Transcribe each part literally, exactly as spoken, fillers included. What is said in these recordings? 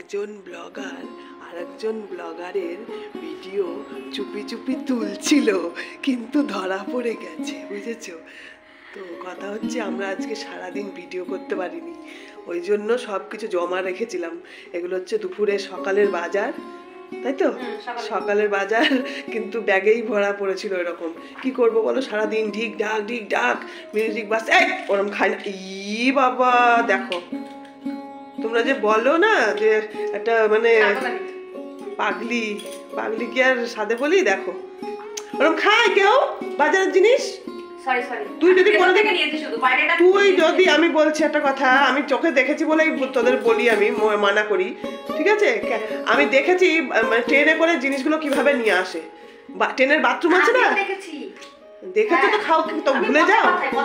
একজন ব্লগার আর একজন ব্লগারের ভিডিও চুপি চুপি তুলছিল, কিন্তু ধরা পড়ে গেছে, বুঝেছো? তো কথা হচ্ছে আমরা আজকে সারাদিন ভিডিও করতে পারিনি, ওই জন্য সব কিছু জমা রেখেছিলাম। এগুলো হচ্ছে দুপুরে সকালের বাজার, তাই তো? সকালের বাজার, কিন্তু ব্যাগেই ভরা পড়েছিল। এরকম কি করব বলো, সারাদিন ঢিক ঢাক ঢিক ঢাক মিউজিক বাস, এই ওরম খায় না। ই বাবা দেখো, তোমরা যে বলো না যে একটা মানে পাগলি, পাগলি কি আর সাদে বলি? দেখো ওরম খায় কেউ বাজারের জিনিস। তুই যদি তুই যদি আমি বলছি একটা কথা, আমি চোখে দেখেছি বলেই তোদের বলি, আমি মানা করি, ঠিক আছে? আমি দেখেছি ট্রেনে করে জিনিসগুলো কিভাবে নিয়ে আসে। ট্রেনের বাথরুম আছে না, দেখেছো তো? খাও তো ভুলে যাও।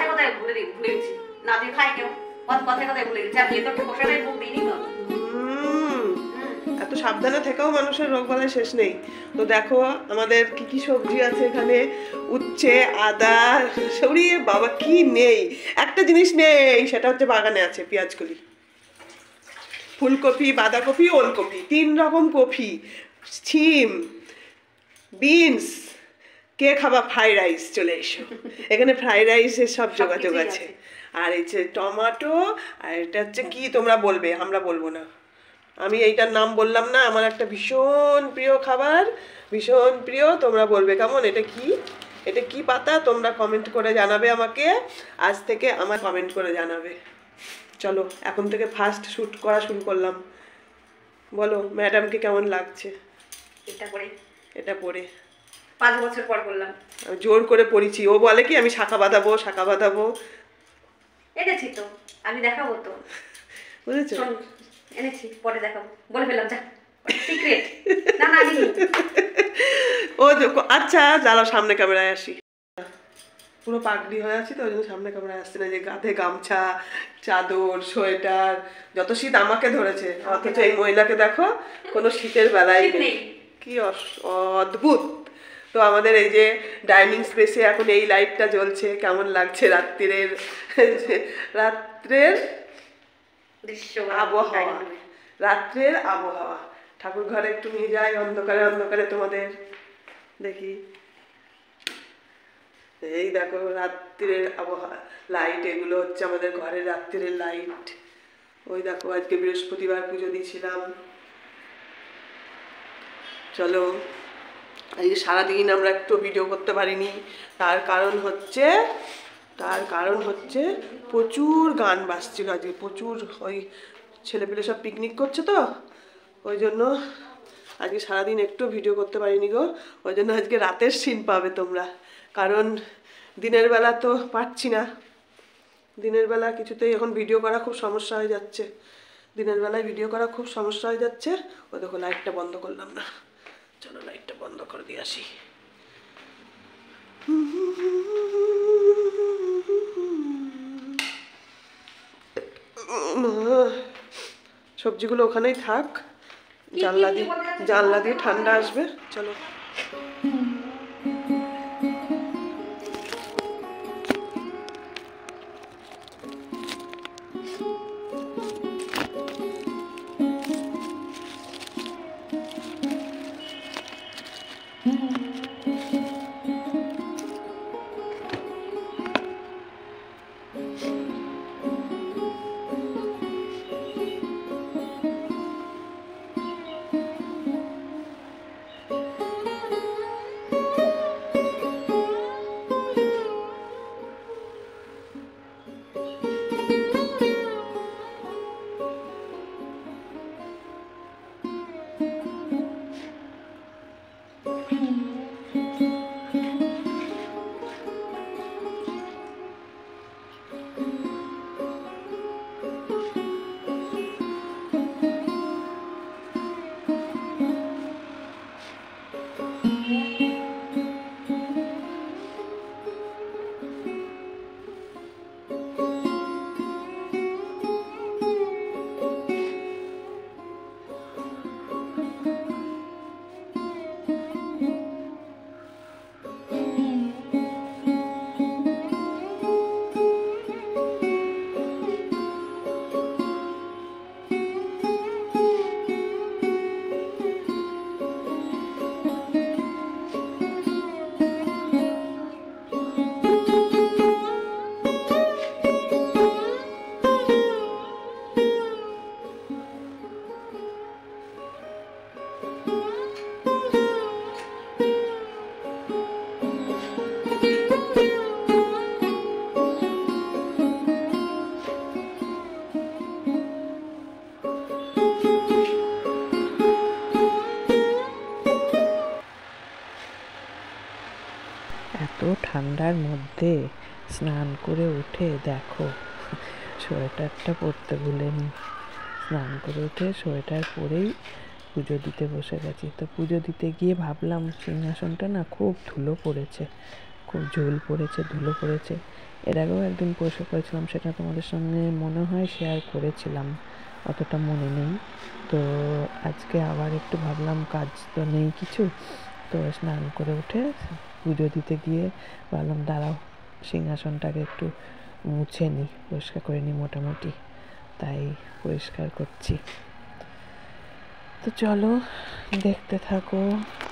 এত সাবধানে থেকেও মানুষের রোগ বালাই শেষ নেই। তো দেখো আমাদের কি কি সবজি আছে এখানে, উচ্ছে, আদা, সরিয়ে বাবা কি নেই, একটা জিনিস নেই, সেটা হচ্ছে বাগানে আছে পেঁয়াজকলি, ফুলকপি, বাঁধাকপি, ওলকপি, তিন রকম কপি, সিম, বিনস। কে খাবা ফ্রাইড রাইস? চলে এসো, এখানে ফ্রাইড রাইসের সব যোগাযোগ আছে। আর এই যে টমেটো, আর এটা হচ্ছে কি তোমরা বলবে, আমরা বলবো না। আমি এইটার নাম বললাম না, আমার একটা ভীষণ প্রিয় খাবার, ভীষণ প্রিয়। তোমরা বলবে কেমন, এটা কি, এটা কি পাতা, তোমরা কমেন্ট করে জানাবে আমাকে। আজ থেকে আমার কমেন্ট করে জানাবে। চলো এখন থেকে ফার্স্ট শ্যুট করা শুরু করলাম। বলো ম্যাডামকে কেমন লাগছে এটা পরে? এটা পরে পাঁচ বছর পর বললাম, জোর করে পড়েছি। ও বলে কি আমি শাখা বাঁধাবো, শাখা বাঁধাবো। এনেছি তো, আমি দেখাবো তো, বুঝেছো? এনেছি, পরে দেখাবো, বলে ফেললাম, যা সিক্রেট। না না ও আচ্ছা, দাঁড়াও সামনে ক্যামেরায় আসি। পুরো পাগড়ি হয়ে আছি তো, ওই জন্য সামনে ক্যামেরায় আসছে না। যে গাধে গামছা, চাদর, সোয়েটার, যত শীত আমাকে ধরেছে, অথচ এই মহিলাকে দেখো কোনো শীতের বেলায় নেই। কি অদ্ভুত। তো আমাদের এই যে ডাইনিং স্পেসে এখন এই লাইটটা জ্বলছে, কেমন লাগছে রাত্রিরের, রাত্রের আবহাওয়া, রাত্রের আবহাওয়া। ঠাকুর ঘরে একটু নিয়ে যাই অন্ধকারে অন্ধকারে তোমাদের, দেখি। এই দেখো রাত্রিরের আবহাওয়া, লাইট, এগুলো হচ্ছে আমাদের ঘরের রাত্রিরের লাইট। ওই দেখো আজকে বৃহস্পতিবার, পুজো দিয়েছিলাম। চলো, এই যে সারাদিন আমরা একটু ভিডিও করতে পারিনি, তার কারণ হচ্ছে তার কারণ হচ্ছে প্রচুর গান বাজছিল আজকে, প্রচুর। ওই ছেলেপিলে সব পিকনিক করছে তো, ওই জন্য আজকে সারাদিন একটু ভিডিও করতে পারিনি গো। ওই জন্য আজকে রাতের সিন পাবে তোমরা, কারণ দিনের বেলা তো পারছি না। দিনের বেলা কিছুতেই এখন ভিডিও করা খুব সমস্যা হয়ে যাচ্ছে, দিনের বেলায় ভিডিও করা খুব সমস্যা হয়ে যাচ্ছে। ও দেখো লাইটটা বন্ধ করলাম না, চলো লাইটটা বন্ধ করে দিয়ে আসি। সবজিগুলো ওখানেই থাক, জানলা দিয়ে জানলা দিয়ে ঠান্ডা আসবে। চলো এত ঠান্ডার মধ্যে স্নান করে উঠে দেখো সোয়েটারটা পরতে ভুলিনি, স্নান করে উঠে সোয়েটার পরেই পুজো দিতে বসে গেছি। তো পুজো দিতে গিয়ে ভাবলাম সিংহাসনটা না খুব ধুলো পড়েছে, খুব ঝোল পড়েছে, ধুলো পড়েছে। এর আগেও একদিন পরিষ্কার করেছিলাম, সেটা তোমাদের সঙ্গে মনে হয় শেয়ার করেছিলাম, অতটা মনে নেই। তো আজকে আবার একটু ভাবলাম কাজ তো নেই কিছু, তো স্নান করে উঠে পুজো দিতে গিয়ে ভাবলাম দাঁড়াও সিংহাসনটাকে একটু মুছে নিই, পরিষ্কার করে নিই মোটামুটি, তাই পরিষ্কার করছি। তো চলো দেখতে থাকো।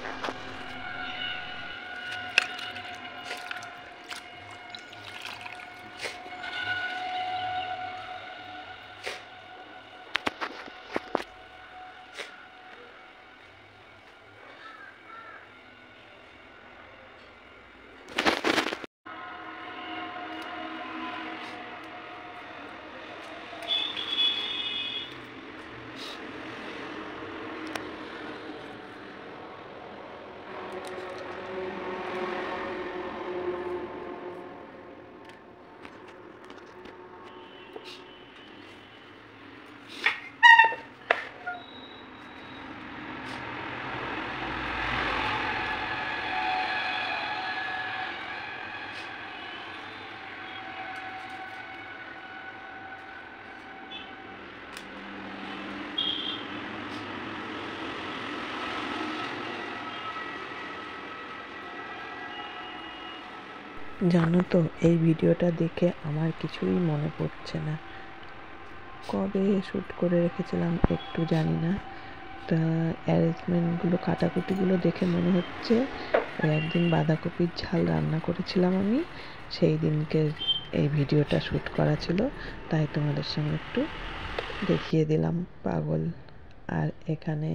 জানো তো এই ভিডিওটা দেখে আমার কিছুই মনে পড়ছে না, কবে শ্যুট করে রেখেছিলাম একটু জানি না। তা অ্যারেঞ্জমেন্টগুলো, কাটাকুটিগুলো দেখে মনে হচ্ছে ওই একদিন বাঁধাকপির ঝাল রান্না করেছিলাম আমি, সেই দিনকে এই ভিডিওটা শ্যুট করা ছিল, তাই তোমাদের সঙ্গে একটু দেখিয়ে দিলাম পাগল। আর এখানে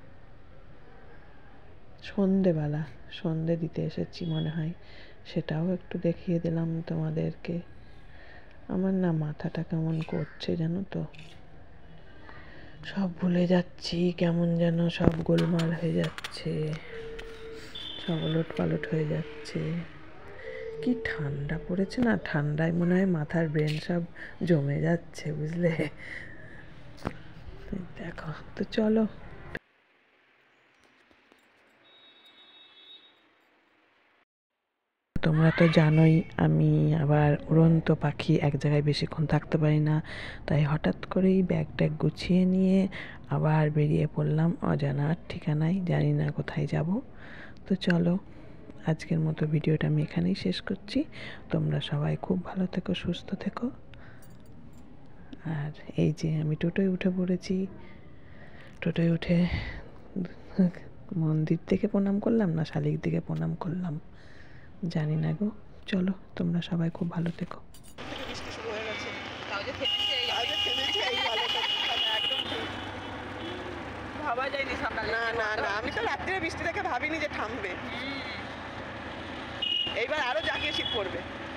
সন্ধেবেলা সন্ধে দিতে এসেছি মনে হয়, সেটাও একটু দেখিয়ে দিলাম তোমাদেরকে। আমার না মাথাটা কেমন করছে জানো তো, সব ভুলে যাচ্ছি, কেমন যেন সব গোলমাল হয়ে যাচ্ছে, সব ওলট পালট হয়ে যাচ্ছে। কি ঠান্ডা পড়েছে না, ঠান্ডায় মনে হয় মাথার ব্রেন সব জমে যাচ্ছে, বুঝলে। দেখো তো চলো। তোমরা তো জানোই আমি আবার উড়ন্ত পাখি, এক জায়গায় বেশিক্ষণ থাকতে পারি না, তাই হঠাৎ করেই ব্যাগ ট্যাগ গুছিয়ে নিয়ে আবার বেরিয়ে পড়লাম অজানার ঠিকানায়, জানি না কোথায় যাব। তো চলো আজকের মতো ভিডিওটা আমি এখানেই শেষ করছি। তোমরা সবাই খুব ভালো থেকো, সুস্থ থেকো। আর এই যে আমি টোটোয় উঠে পড়েছি, টোটোয় উঠে মন্দির থেকে প্রণাম করলাম না শালিক দিকে প্রণাম করলাম জানি না গো। চলো তোমরা সবাই খুব ভালো থেকো। ভাবা যায়নি সকালে, না না না আমি তো রাত্রে বৃষ্টি দেখে ভাবিনি যে থামবে, এইবার আরো জাগিয়ে শীত পড়বে।